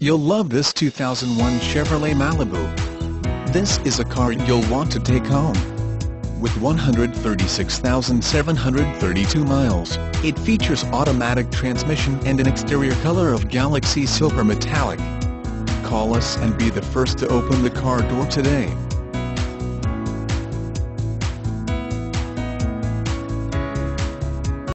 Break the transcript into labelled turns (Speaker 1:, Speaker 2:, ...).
Speaker 1: You'll love this 2001 Chevrolet Malibu. This is a car you'll want to take home. With 136,732 miles, it features automatic transmission and an exterior color of Galaxy Silver Metallic. Call us and be the first to open the car door today.